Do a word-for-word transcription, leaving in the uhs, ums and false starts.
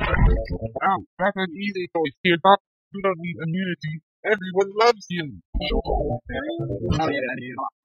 Wow, that's an easy choice, kid. You don't need immunity. Everyone loves you.